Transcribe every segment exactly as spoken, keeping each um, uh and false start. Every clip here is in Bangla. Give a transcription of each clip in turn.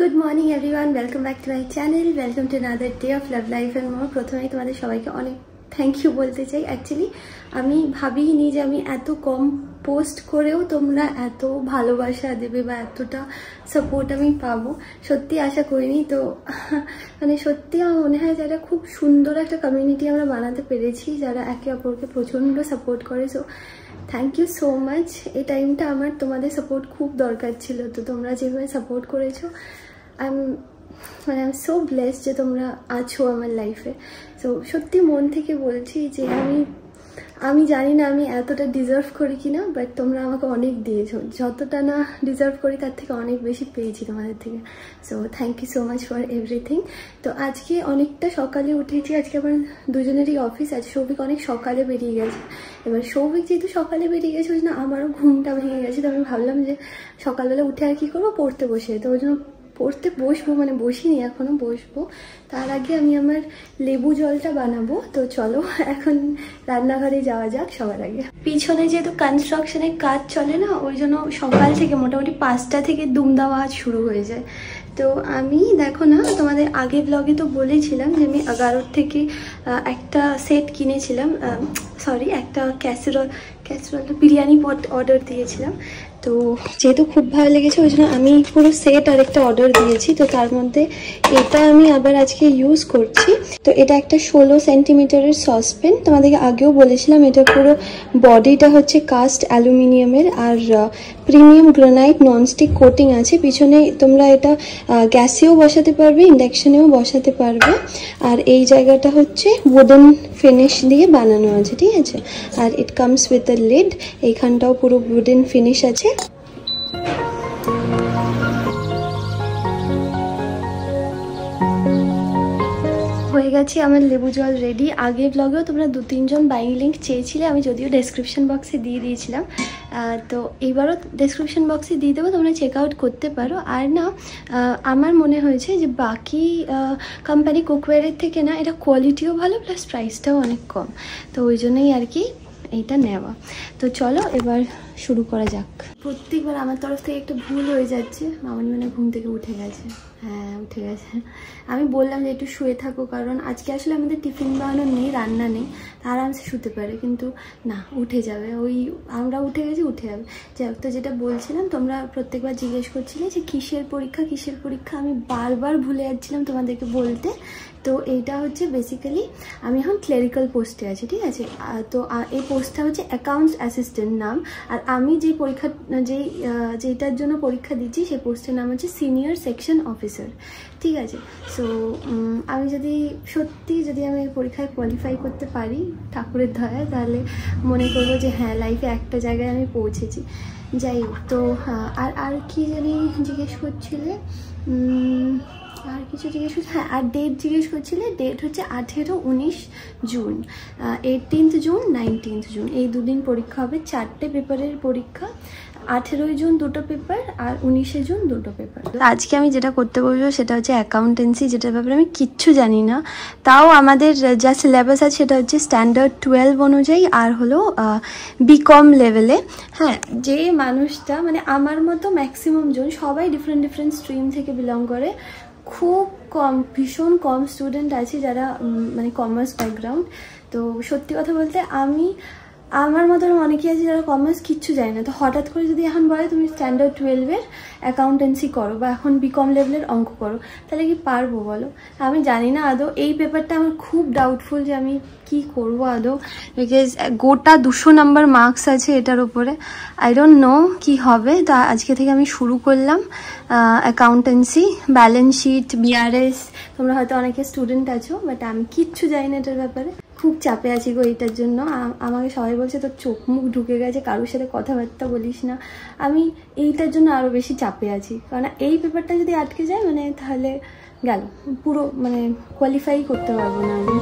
Good morning everyone, welcome back to my channel, welcome to another day of love life and more. প্রথমেই তোমাদের সবাইকে অনেক থ্যাংক ইউ বলতে চাই। অ্যাকচুয়ালি আমি ভাবিনি যে আমি এত কম পোস্ট করেও তোমরা এত ভালোবাসা দেবে বা এতটা সাপোর্ট আমি পাবো, সত্যি আশা করিনি। তো মানে সত্যি আমার মনে হয় যারা খুব সুন্দর একটা কমিউনিটি আমরা বানাতে পেরেছি, যারা একে অপরকে প্রচণ্ড সাপোর্ট করে। So thank you so much. এই টাইমটা আমার তোমাদের সাপোর্ট খুব দরকার ছিল, তো তোমরা যেভাবে সাপোর্ট করেছো আই এম মানে আই এম সো ব্লেসড যে তোমরা আছো আমার লাইফে। সো সত্যি মন থেকে বলছি যে আমি আমি জানি না আমি এতটা ডিজার্ভ করি কি না, বাট তোমরা আমাকে অনেক দিয়েছো, যতটা না ডিজার্ভ করি তার থেকে অনেক বেশি পেয়েছি তোমাদের থেকে। So thank you so much for everything. তো আজকে অনেকটা সকালে উঠেছি, আজকে আমার দুজনেরই অফিস আছে। সৌভিক অনেক সকালে বেরিয়ে গেছে। এবার সৌভিক যেহেতু সকালে বেরিয়ে গেছে ওই জন্য আমারও ঘুমটা ভেঙে গেছে। তো আমি ভাবলাম যে সকালবেলা উঠে আর কী করবো, পড়তে বসে। তো ওই জন্য পড়তে বসবো, মানে বসিনি এখনও, বসবো। তার আগে আমি আমার লেবু জলটা বানাবো। তো চলো এখন রান্নাঘরে যাওয়া যাক সবার আগে। পিছনে যেহেতু কনস্ট্রাকশনের কাজ চলে না, ওই জন্য সকাল থেকে মোটামুটি পাঁচটা থেকে দুমদাম আওয়াজ শুরু হয়ে যায়। তো আমি দেখো না, তোমাদের আগে ব্লগে তো বলেছিলাম যে আমি এগারোর থেকে একটা সেট কিনেছিলাম, সরি একটা ক্যাসেরল ক্যাসেরল বিরিয়ানি পট অর্ডার দিয়েছিলাম। তো যেহেতু খুব ভালো লেগেছে ওই জন্য আমি পুরো সেট আর একটা অর্ডার দিয়েছি। তো তার মধ্যে এটা আমি আবার আজকে ইউজ করছি। তো এটা একটা ষোলো সেন্টিমিটারের সসপ্যান, তোমাদেরকে আগেও বলেছিলাম। এটা পুরো বডিটা হচ্ছে কাস্ট অ্যালুমিনিয়ামের আর প্রিমিয়াম গ্রানাইট ননস্টিক কোটিং আছে। পিছনে তোমরা এটা গ্যাসেও বসাতে পারবে, ইন্ডাকশানেও বসাতে পারবে। আর এই জায়গাটা হচ্ছে উডেন ফিনিশ দিয়ে বানানো আছে, ঠিক আছে। আর it comes with a lid, এইখানটাও পুরো উডেন ফিনিশ আছে। হয়ে গেছে আমার লেবু জল রেডি। আগের ব্লগেও তোমরা দু তিনজন বাইং লিঙ্ক চেয়েছিলে, আমি যদিও ডেসক্রিপশন বক্সে দিয়ে দিয়েছিলাম। তো এবারও ডেসক্রিপশন বক্সে দিয়ে দেবো, তোমরা চেক আউট করতে পারো। আর না আমার মনে হয়েছে যে বাকি কোম্পানি কুকওয়্যারের থেকে না এটা কোয়ালিটিও ভালো, প্লাস প্রাইসটাও অনেক কম। তো ওই জন্যই আর কি এইটা নেওয়া। তো চলো এবার শুরু করা যাক। প্রত্যেকবার আমার তরফ থেকে একটা ভুল হয়ে যাচ্ছে। মামনি মানে ঘুম থেকে উঠে গেছে, হ্যাঁ উঠে গেছে। আমি বললাম যে একটু শুয়ে থাকো, কারণ আজকে আসলে আমাদের টিফিন বানানো নেই, রান্না নেই, আরামসে শুতে পারে। কিন্তু না, উঠে যাবে, ওই আমরা উঠে গেছি উঠে যাবে। যাই হোক, তো যেটা বলছিলাম, তোমরা প্রত্যেকবার জিজ্ঞেস করছিলে যে কিসের পরীক্ষা কিসের পরীক্ষা, আমি বারবার ভুলে যাচ্ছিলাম তোমাদেরকে বলতে। তো এইটা হচ্ছে বেসিক্যালি আমি এখন ক্লেরিক্যাল পোস্টে আছি, ঠিক আছে। তো এই পোস্টটা হচ্ছে অ্যাকাউন্টস অ্যাসিস্ট্যান্ট নাম। আর আমি যেই পরীক্ষা যেই যেটার জন্য পরীক্ষা দিচ্ছি সেই পোস্টের নাম হচ্ছে সিনিয়র সেকশন অফিসার, ঠিক আছে। সো আমি যদি সত্যি যদি আমি পরীক্ষায় কোয়ালিফাই করতে পারি ঠাকুরের দয়ায়, তাহলে মনে করবো যে হ্যাঁ লাইফে একটা জায়গায় আমি পৌঁছেছি। যাই হোক, তো আর আর কি জানি জিজ্ঞেস করছিলে, আর কিছু জিজ্ঞেস করছি, হ্যাঁ আর ডেট জিজ্ঞেস করছিলে। ডেট হচ্ছে আঠেরো উনিশ June, eighteenth June nineteenth June, এই দুদিন পরীক্ষা হবে। চারটে পেপারের পরীক্ষা, আঠেরোই জুন দুটো পেপার আর উনিশে জুন দুটো পেপার। আজকে আমি যেটা করতে বলবো সেটা হচ্ছে অ্যাকাউন্টেন্সি, যেটার ব্যাপারে আমি কিচ্ছু জানি না। তাও আমাদের যা সিলেবাস আছে সেটা হচ্ছে স্ট্যান্ডার্ড টুয়েলভ অনুযায়ী, আর হলো বিকম লেভেলে। হ্যাঁ, যে মানুষটা মানে আমার মতো ম্যাক্সিমাম জন, সবাই ডিফারেন্ট ডিফারেন্ট স্ট্রিম থেকে বিলং করে। খুব কম, ভীষণ কম স্টুডেন্ট আছে যারা মানে কমার্স ব্যাকগ্রাউন্ড। তো সত্যি কথা বলতে আমি আমার মতন অনেকেই আছে যারা কমার্স কিচ্ছু যায় না। তো হঠাৎ করে যদি এখন বলে তুমি স্ট্যান্ডার্ড টুয়েলভের অ্যাকাউন্টেন্সি করো বা এখন বিকম লেভেলের অঙ্ক করো, তাহলে কি পারবো বলো? আমি জানি না আদৌ। এই পেপারটা আমার খুব ডাউটফুল যে আমি কি করবো আদৌ, বিকজ গোটা দুশো নাম্বার মার্কস আছে এটার উপরে। আই ডোন্ট নো কি হবে। তা আজকে থেকে আমি শুরু করলাম অ্যাকাউন্টেন্সি, ব্যালেন্স শিট, বিআরএস। তোমরা হয়তো অনেকে স্টুডেন্ট আছো, বাট আমি কিচ্ছু জানি না এটার ব্যাপারে। খুব চাপে আছি গো এইটার জন্য। আমাকে সবাই বলছে তোর চোখ মুখ ঢুকে গেছে, কারোর সাথে কথাবার্তা বলিস না। আমি এইটার জন্য আরও বেশি চাপে আছি, কারণ এই পেপারটা যদি আটকে যায় মানে তাহলে গেল, পুরো মানে কোয়ালিফাই করতে পারবো না আমি।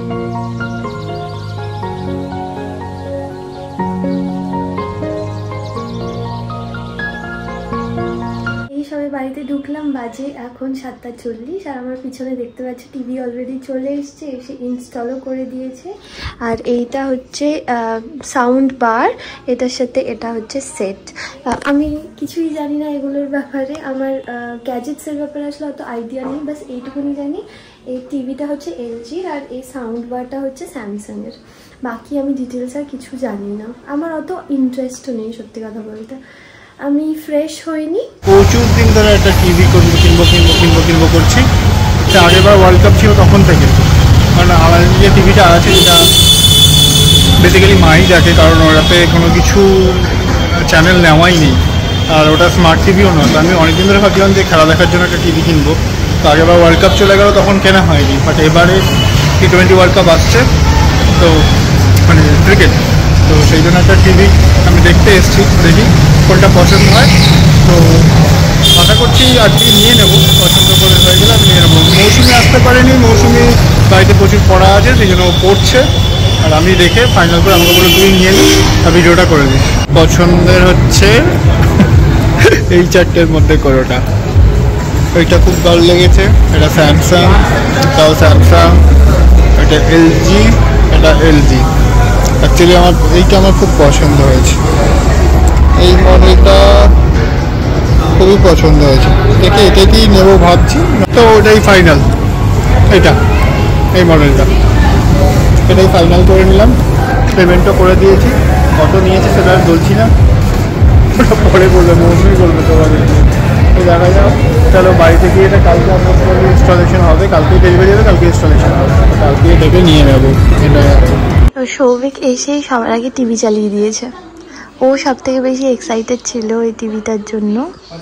এইসবে আমাদের বাড়িতে ঢুকলাম, বাজে এখন সাতটা চল্লিশ। আর আমার পিছনে দেখতে পাচ্ছি টিভি অলরেডি চলে এসছে, এসে ইনস্টলও করে দিয়েছে। আর এইটা হচ্ছে সাউন্ড বার, এটার সাথে এটা হচ্ছে সেট। আমি কিছুই জানি না এগুলোর ব্যাপারে, আমার গ্যাজেটসের ব্যাপারে আসলে অত আইডিয়া নেই, বাস এইটুকুনি জানি এই টিভিটা হচ্ছে এলজির আর এই সাউন্ড বারটা হচ্ছে স্যামসাংয়ের। বাকি আমি ডিটেলস আর কিছু জানি না, আমার অত ইন্টারেস্টও নেই সত্যি কথা বলতে। আমি ফ্রেশ হইনি, প্রচুর দিন ধরে একটা টিভি কিনবো কিনবো কিনবো কিনবো কিনবো করছি। আগেরবার ওয়ার্ল্ড কাপ ছিল তখন থেকে, কারণ আমার যে টিভিটা আছে যেটা বেসিক্যালি মাই দেখে, কারণ ওটাতে কোনো কিছু চ্যানেল নেওয়াই নেই, আর ওটা স্মার্ট টিভিও নয়। তো আমি অনেকদিন ধরে ভাবছিলাম যে খেলা দেখার জন্য একটা টিভি কিনবো। তো আগেরবার ওয়ার্ল্ড কাপ চলে গেল, তখন কেনা হয়নি, বাট এবারে টি টোয়েন্টি ওয়ার্ল্ড কাপ আসছে, তো মানে ক্রিকেট, তো সেই জন্য একটা টিভি আমি দেখতে এসেছি, দেখি কোনটা পছন্দ হয়। তো আশা করছি আজকে নিয়ে নেবো, পছন্দ করে হয়ে গেলে আমি নিয়ে নেবো। মৌসুমি আসতে পারেনি, মৌসুমি বাড়িতে প্রচুর পড়া আছে, সেই জন্য ও পড়ছে, আর আমি দেখে ফাইনাল করে আমাকে বলে তুই নিয়ে নিস আর ভিডিওটা করে দিস। পছন্দের হচ্ছে এই চারটের মধ্যে কোনোটা, ওইটা খুব ভালো লেগেছে, এটা স্যামসাং, এটাও স্যামসাং, এটা এলজি, এটা এলজি। অ্যাকচুয়ালি আমার এইটা আমার খুব পছন্দ হয়েছে, এই মডেলটা খুবই পছন্দ হয়েছে, দেখে এটাকেই নেবো ভাবছি। তো ওটাই ফাইনাল, এটা এই মডেলটা, এটাই ফাইনাল করে নিলাম। পেমেন্টও করে দিয়েছি, কত নিয়েছে সেটা আর বলছি না, ওটা পরে বলবে, মৌসুমি বলবে তোমাদের। তো দেখা যাও, চলো বাড়িতে গিয়ে এটা কালকে আমরা ইনস্টলেশন হবে, কালকে ডেলিভারি হবে, কালকে ইনস্টলেশন হবে, কালকে এটাকে নিয়ে নেবো। এটা সৌভিক এসেই সবার আগে টিভি চালিয়ে দিয়েছে, ও সব থেকে বেশি এক্সাইটেড ছিল এই টিভিটার জন্য।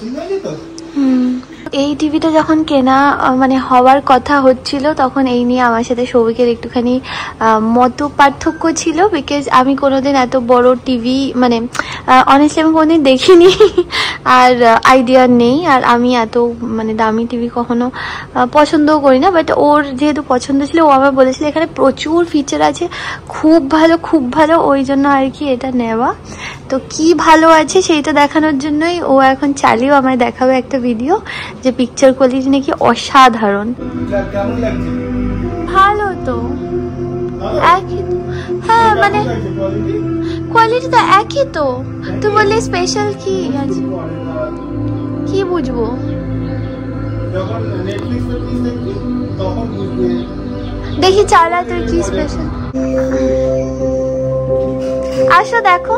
হুম, এই টিভিটা যখন কেনা মানে হওয়ার কথা হচ্ছিল, তখন এই নিয়ে আমার সাথে সৌভিকের একটুখানি মত পার্থক্য ছিল, বিকজ আমি কোনোদিন এত বড় টিভি মানে অনেস্টলি আমি কোনোদিন দেখিনি আর আইডিয়া নেই, আর আমি এত মানে দামি টিভি কখনো পছন্দও করি না। বাট ওর যেহেতু পছন্দ ছিল, ও আমার বলেছিল এখানে প্রচুর ফিচার আছে, খুব ভালো খুব ভালো, ওই জন্য আর কি এটা নেওয়া। তো কি ভালো আছে সেইটা দেখানোর জন্যই ও এখন চালিয়েও আমায় দেখাবে একটা ভিডিও, যে পিকচার কোয়ালিটি নাকি অসাধারণ। ভালো তো, একই, হ্যাঁ মানে কোয়ালিটি তো একই তো। তুই বললি স্পেশাল কি আছে, কি বুঝবো? দেখি চালা তোর কি স্পেশাল, আসো দেখো।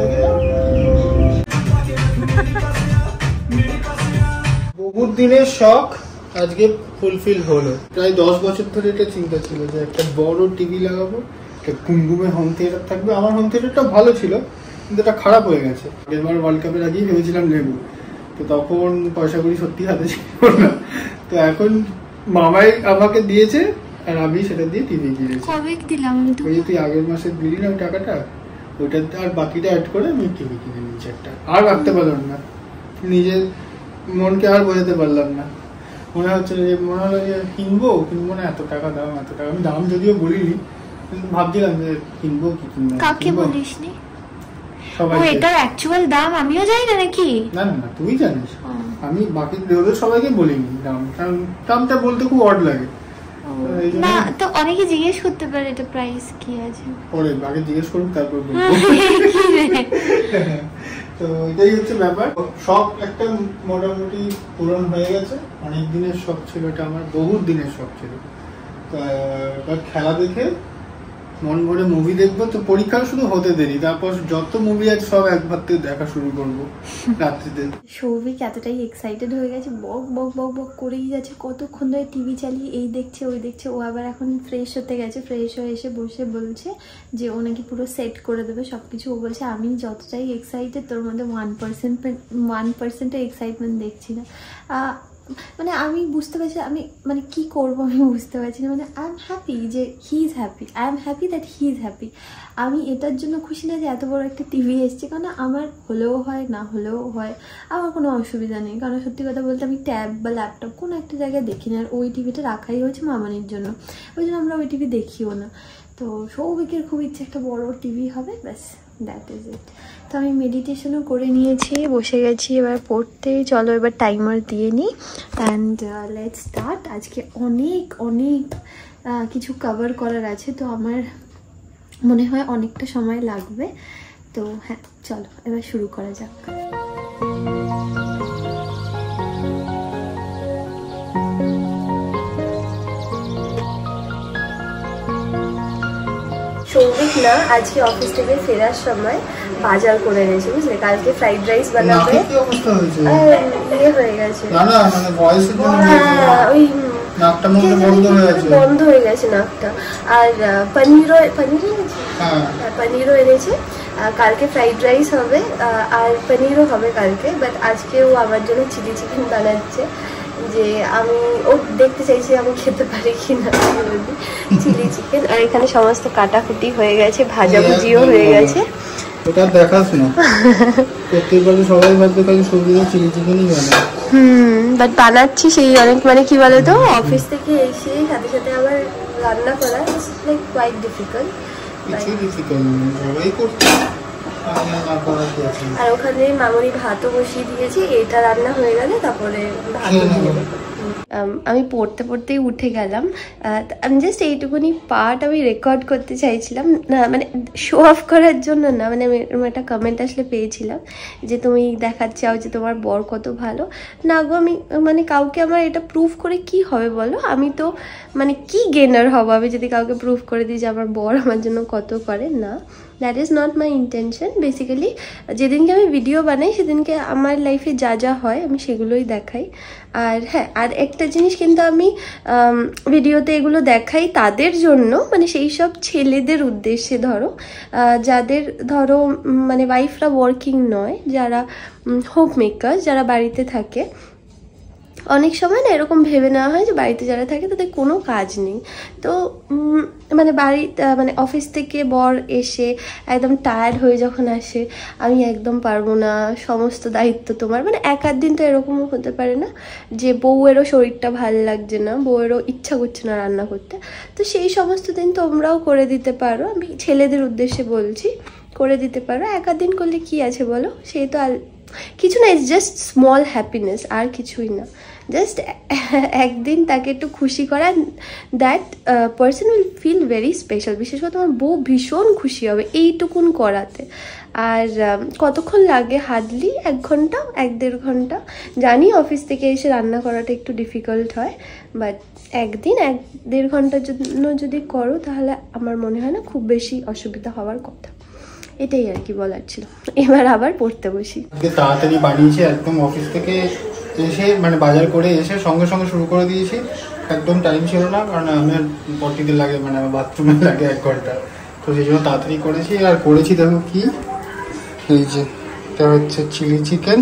বহুত দিনের শখ আজকে ফুলফিল হলো। প্রায় দশ বছর ধরে এটা চিন্তা ছিল যে একটা বড় টিভি লাগাবো, একটা কুমকুমে হোম থিয়েটার থাকবে। আমার হোম থিয়েটারটা ভালো ছিল, কিন্তু এটা খারাপ হয়ে গেছে। এবার ওয়ার্ল্ড কাপের আগেই ভেবেছিলাম নেবো, তো তখন পয়সা করি সত্যি হাতে ছিল না। তো এখন মামাই আমাকে দিয়েছে, আর আমি সেটা দিয়ে টিভি কিনেছি। কবে দিলাম? ওই যে তুই আগের মাসে দিলি না ওই টাকাটা, ওইটা আর বাকিটা অ্যাড করে আমি টিভি কিনে নিয়েছি একটা। আর রাখতে পারলাম না, নিজের মনকে আর বোঝাতে পারলাম না। মনে হচ্ছে যে মনে হলো যে কিনবো কিনবো না, এত টাকা দাম এত টাকা। আমি দাম যদিও বলিনি, কিন্তু ভাবছিলাম যে কিনবো কি কিনবো। কাকে বলিসনি? সবাই এটার অ্যাকচুয়াল দাম আমিও জানি না নাকি? না না না, তুই জানিস, আমি বাকি ওদের সবাইকে বলিনি দাম, কারণ দামটা বলতে খুব অড লাগে। না তো অনেকে জিজ্ঞেস করতে পারে এটা প্রাইস কি আছে, পরে আগে জিজ্ঞেস করুন তারপর বলবো। তো এটাই হচ্ছে ব্যাপার, শখ একটা মোটামুটি পূরণ হয়ে গেছে। অনেক দিনের শখ ছিল এটা আমার, বহুত দিনের শখ ছিল। তো খেলা দেখে মন ভরে মুভি দেখবো, তো পরীক্ষা শুধু হতে দেরি, তারপর যত মুভি আছে সব একবার থেকে দেখা শুরু করবো রাত্রিতে। সৌভিক এতটাই এক্সাইটেড হয়ে গেছে, বক বক বক বক করেই যাচ্ছে, কতক্ষণ ধরে টিভি চালিয়ে এই দেখছে ওই দেখছে। ও আবার এখন ফ্রেশ হতে গেছে, ফ্রেশ হয়ে এসে বসে বলছে যে ও নাকি পুরো সেট করে দেবে সব কিছু। ও বলছে আমি যতটাই এক্সাইটেড তোর মধ্যে ওয়ান পার্সেন্ট ওয়ান পার্সেন্টও এক্সাইটমেন্ট দেখছি না। মানে আমি বুঝতে পারছি আমি মানে কি করবো আমি বুঝতে পারছি না। মানে আই এম হ্যাপি যে he is happy, I am happy that he is happy. আমি এটার জন্য খুশি না যে এত বড় একটা টিভি এসছে, কারণ আমার হলেও হয় না হলেও হয়, আমার কোনো অসুবিধা নেই। কারণ সত্যি কথা বলতে আমি ট্যাব বা ল্যাপটপ কোনো একটা জায়গায় দেখি না, আর ওই টিভিটা রাখাই হয়েছে মামানির জন্য, ওই জন্য আমরা ওই টিভি দেখিও না। তো সৌভিকের খুব ইচ্ছে একটা বড় টিভি হবে, ব্যাস দ্যাট ইজ ইট। তো আমি মেডিটেশনও করে নিয়েছি, বসে গেছি এবার পড়তে। চলো এবার টাইমার দিয়ে নিই অ্যান্ড লেটস স্টার্ট। আজকে অনেক অনেক কিছু কভার করার আছে, তো আমার মনে হয় অনেকটা সময় লাগবে। তো হ্যাঁ চলো এবার শুরু করা যাক। সৌভিক না আজকে অফিস থেকে ফেরার সময় বাজার করে এনেছে, বুঝলে? কালকে ফ্রাইড রাইস বানাবে। ইয়ে হয়ে গেছে, ওই বন্ধ হয়ে গেছে নাকটা। আর পনিরও পনির এনেছে, হ্যাঁ পনিরও এনেছে। কালকে ফ্রাইড রাইস হবে আর পনিরও হবে কালকে, বাট আজকে ও আমার জন্য চিলি চিকেন বানাচ্ছে। যে আমি ও দেখতে চাইছি আমি খেতে পারি কিনা চিলি চিকেন। আর এখানে সমস্ত কাটাকুটি হয়ে গেছে, ভাজাভুজিও হয়ে গেছে। ওটা দেখাস না, প্রত্যেকবার সবাই ভাববে খালি সবজি চিলি চিকেনই বানায়। হুম, বাট বানাচ্ছি সেই অনেক, মানে কি বলে তো, অফিস থেকে এসে সাথে সাথে আবার রান্না করা ইজ লাইক কোয়াইট ডিফিকাল্ট। সবাই করতে। আর ওখানে মামুনি ভাতও বসিয়ে দিয়েছি, এটা রান্না হয়ে গেলে তারপরে ভাতও দিয়ে দেবো। আমি পড়তে পড়তেই উঠে গেলাম। আমি জাস্ট এইটুকুনি পার্ট আমি রেকর্ড করতে চাইছিলাম না, মানে শো অফ করার জন্য না, মানে আমি একটা কমেন্ট আসলে পেয়েছিলাম যে তুমি দেখাতে চাও যে তোমার বর কত ভালো। না গো, আমি মানে কাউকে আমার এটা প্রুফ করে কি হবে বলো? আমি তো মানে কি গেনার হবো আমি যদি কাউকে প্রুফ করে দিই যে আমার বর আমার জন্য কত করে। না, that is not my intention. Basically যেদিনকে আমি ভিডিও বানাই সেদিনকে আমার লাইফে যা যা হয় আমি সেগুলোই দেখাই। আর হ্যাঁ, আর একটা জিনিস কিন্তু আমি ভিডিওতে এগুলো দেখাই তাদের জন্য, মানে সেই সব ছেলেদের উদ্দেশ্যে, ধরো যাদের ধরো মানে ওয়াইফরা ওয়ার্কিং নয়, যারা হোম মেকার, যারা বাড়িতে থাকে। অনেক সময় না এরকম ভেবে নেওয়া হয় যে বাড়িতে যারা থাকে তাদের কোনো কাজ নেই। তো মানে বাড়ি মানে অফিস থেকে বর এসে একদম টায়ার্ড হয়ে যখন আসে, আমি একদম পারবো না, সমস্ত দায়িত্ব তোমার। মানে এক আধ দিন তো এরকমও হতে পারে না যে বউয়েরও শরীরটা ভালো লাগছে না, বউয়েরও ইচ্ছা করছে না রান্না করতে, তো সেই সমস্ত দিন তোমরাও করে দিতে পারো। আমি ছেলেদের উদ্দেশ্যে বলছি, করে দিতে পারো। এক আধ দিন করলে কি আছে বলো? সেই তো আর কিছু না, ইটস জাস্ট স্মল হ্যাপিনেস, আর কিছুই না। জাস্ট একদিন তাকে একটু খুশি করা, that person will feel very special. বিশেষ করে তোমার বউ ভীষণ খুশি হবে এইটুকুন করাতে। আর কতক্ষণ লাগে? হার্ডলি এক ঘন্টা, এক দেড় ঘন্টা। জানি অফিস থেকে এসে রান্না করাটা একটু ডিফিকাল্ট হয়, বাট একদিন এক দেড় ঘন্টার জন্য যদি করো তাহলে আমার মনে হয় না খুব বেশি অসুবিধা হওয়ার কথা। এটাই আর কি বলার ছিল। এবার আবার পড়তে বসি। তাড়াতাড়ি বানিয়েছি, একদম অফিস থেকে এসে মানে বাজার করে এসে সঙ্গে সঙ্গে শুরু করে দিয়েছি। একদম টাইম ছিল না, কারণ আমার পটিতে লাগে, মানে আমার বাথরুমে লাগে এক ঘন্টা, তো সেই জন্য তাড়াতাড়ি করেছি। আর করেছি দেখো কি, এই যে এটা হচ্ছে চিলি চিকেন,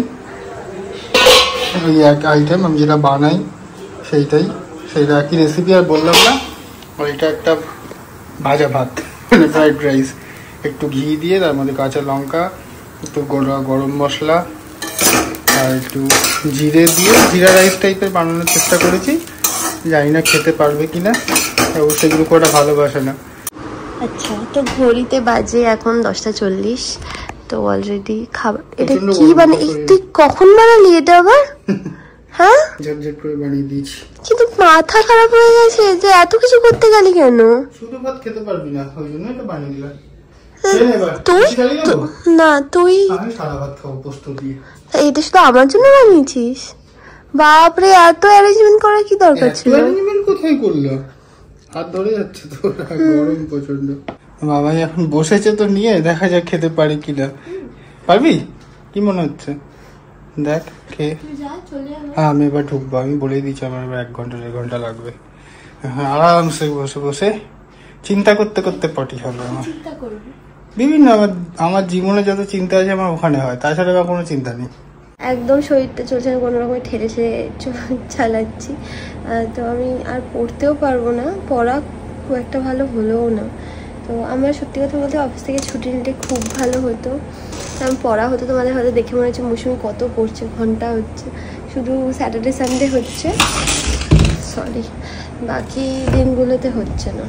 ওই এক আইটেম আমি যেটা বানাই সেইটাই, সেইটা একই রেসিপি আর বললাম না। আর এটা একটা ভাজা ভাত, মানে ফ্রাইড রাইস, একটু ঘি দিয়ে তার মধ্যে কাঁচা লঙ্কা, একটু গরম মশলা আর একটু জিরে দিয়ে জিরা রাইস টাইপের বানানোর চেষ্টা করেছি। জানি না খেতে পারবে কিনা, অবশ্যই এগুলো কটা ভালোবাসে না। আচ্ছা, তো ঘড়িতে বাজে এখন দশটা চল্লিশ, তো অলরেডি খাবার। এটা কি মানে তুই কখন বানালি এটা আবার? হ্যাঁ, ঝটঝট করে বানিয়ে দিয়েছি। কিন্তু মাথা খারাপ হয়ে গেছে যে এত কিছু করতে গেলি কেন? শুধু ভাত খেতে পারবি না, ওই জন্য এটা বানিয়ে দিলাম। তুই না, তুই আমি সাদা ভাত খাবো পোস্ত দিয়ে। এটা শুধু আমার জন্য বানিয়েছিস? বাপরে, এত অ্যারেঞ্জমেন্ট করার কি দরকার ছিল? অ্যারেঞ্জমেন্ট কোথায় করলো? হাত ধরে যাচ্ছে তো, গরম প্রচন্ড। বাবাই এখন বসেছে তো নিয়ে, দেখা যাক খেতে পারি কিনা। পারবি? কি মনে হচ্ছে? দেখ খেয়ে। হ্যাঁ, আমি এবার ঢুকবো, আমি বলেই দিচ্ছি আমার এবার এক ঘন্টা দেড় ঘন্টা লাগবে। হ্যাঁ, আরামসে বসে বসে চিন্তা করতে করতে পটি হবে আমার। বিভিন্ন আমার আমার জীবনে যত চিন্তা আছে আমার ওখানে হয়, তাছাড়া আমার কোনো চিন্তা নেই। একদম শরীরটা চলছে না, কোনো রকমের ঠেলে ঠেলে চালাচ্ছি। তো আমি আর পড়তেও পারবো না, পড়া খুব একটা ভালো হলোও না। তো আমার সত্যি কথা বলতে অফিস থেকে ছুটি নিতে খুব ভালো হতো, কারণ পড়া হতো। তোমাদের হয়তো দেখে মনে হচ্ছে মৌসুমি কত পড়ছে, ঘন্টা হচ্ছে, শুধু স্যাটারডে সানডে হচ্ছে, সরি, বাকি দিনগুলোতে হচ্ছে না।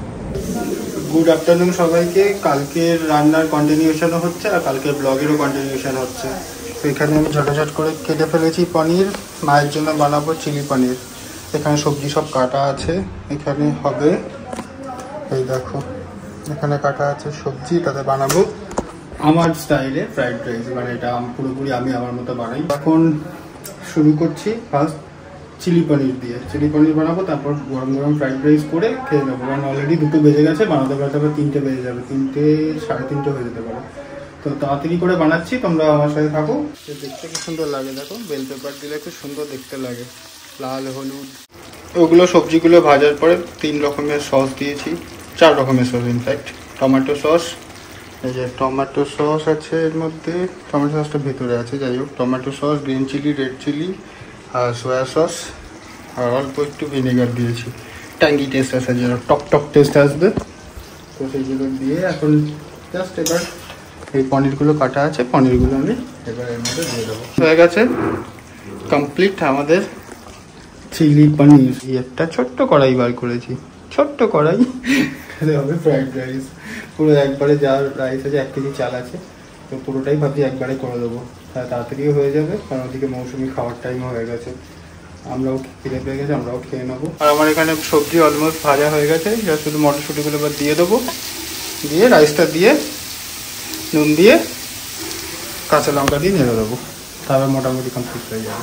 গুড আফটারনুন সবাইকে। কালকের রান্নার কন্টিনিউশনও হচ্ছে আর কালকের ব্লগেরও কন্টিনিউশন হচ্ছে। তো এখানে আমি ঝটাঝট করে কেটে ফেলেছি পনির, মায়ের জন্য বানাবো চিলি পনির। এখানে সবজি সব কাটা আছে, এখানে হবে এই দেখো এখানে কাটা আছে সবজি, তাতে বানাবো আমার স্টাইলে ফ্রাইড রাইস, মানে এটা পুরোপুরি আমি আমার মতো বানাই। এখন শুরু করছি ফার্স্ট চিলি পনির দিয়ে। চিলি পনির বানাবো, তারপর গরম গরম ফ্রাইড রাইস করে খেয়ে নেবো, কারণ অলরেডি দুটো বেজে গেছে, বানাতে বানাতে আবার তিনটে বেজে যাবে, তিনটে সাড়ে তিনটে হয়ে যেতে পারে। তো তাড়াতাড়ি করে বানাচ্ছি, তোমরা আমার সাথে থাকো। দেখতে কি সুন্দর লাগে দেখো, বেল পেপার দিলে খুব সুন্দর দেখতে লাগে, লাল হলুদ। ওগুলো সবজিগুলো ভাজার পরে তিন রকমের সস দিয়েছি, চার রকমের সস ইনফ্যাক্ট। টমেটো সস, এই যে টমেটো সস আছে এর মধ্যে, টমেটো সসটা ভেতরে আছে, যাই হোক tomato sauce, green chilli, red chilli আর সয়া সস, আর অল্প একটু ভিনেগার দিয়েছি, ট্যাঙ্গি টেস্ট আছে, যেন টক টক টেস্ট আসবে। তো সেইগুলো দিয়ে এখন জাস্ট এবার এই পনিরগুলো কাটা আছে, পনিরগুলো আমি এবার এর মধ্যে দিয়ে দেবো। হয়ে গেছে কমপ্লিট আমাদের চিলি পনির। একটা ছোট্ট কড়াই বার করেছি, ছোট্ট কড়াই হবে ফ্রাইড রাইস। পুরো একবারে যা রাইস আছে, এক কেজি চাল আছে, তো পুরোটাই ভাবছি একবারে করে দেবো, তাড়াতাড়িও হয়ে যাবে, কারণ ওদিকে মৌসুমি খাওয়ার টাইম হয়ে গেছে, আমরাও খিদে পেয়ে গেছে, আমরাও খেয়ে নেবো। আর আমার এখানে সবজি অলমোস্ট ভাজা হয়ে গেছে, যা শুধু মটরশুঁটিগুলো এবার দিয়ে দেবো, দিয়ে রাইসটা দিয়ে নুন দিয়ে কাঁচা লঙ্কা দিয়ে নেড়ে দেবো, তারপর মোটামুটি কমপ্লিট হয়ে যাবে।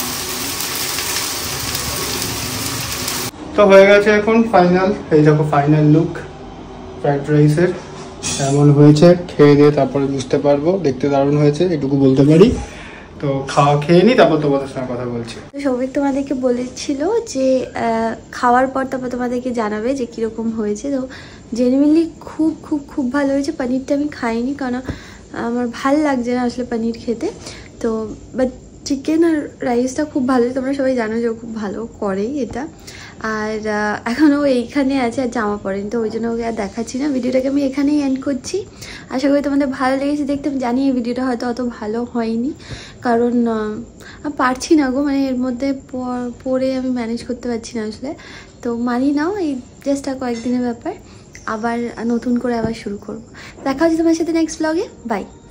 তো হয়ে গেছে এখন ফাইনাল, এই দেখো ফাইনাল লুক ফ্রাইড রাইসের এমন হয়েছে। খেয়ে দিয়ে তারপরে বুঝতে পারবো, দেখতে দারুণ হয়েছে এটুকু বলতে পারি। তো খাওয়া খেয়ে নি, তারপর তোমাদের সঙ্গে কথা বলছি। সৌভিক তোমাদেরকে বলেছিল যে খাওয়ার পর তারপর তোমাদেরকে জানাবে যে কীরকম হয়েছে। তো জেনুইনলি খুব খুব খুব ভালো হয়েছে। পনিরটা আমি খাইনি, কারণ আমার ভাল লাগছে না আসলে পনির খেতে। তো বাট চিকেন আর রাইসটা খুব ভালো, তোমরা সবাই জানো যে ও খুব ভালো করেই এটা। আর এখনও এইখানে আছে আর জামা পড়েনি, তো ওই জন্য ওকে আর দেখাচ্ছি না। ভিডিওটাকে আমি এখানেই এন্ড করছি। আশা করি তোমাদের ভালো লেগেছে দেখতে। আমি জানি এই ভিডিওটা হয়তো অত ভালো হয়নি, কারণ আমি পারছি না গো, মানে এর মধ্যে পরে আমি ম্যানেজ করতে পারছি না আসলে। তো মানি নাও, এই জাস্ট কয়েকদিনের ব্যাপার, আবার নতুন করে আবার শুরু করবো। দেখা হচ্ছে তোমার সাথে নেক্সট ব্লগে। বাই।